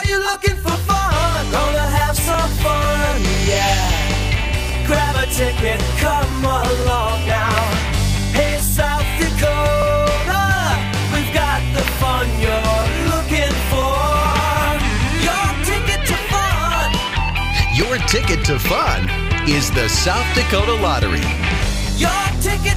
you're looking for fun, gonna have some fun, yeah. Grab a ticket, come along now. Hey, South Dakota, we've got the fun you're looking for. Your ticket to fun. Your ticket to fun is the South Dakota Lottery. Your ticket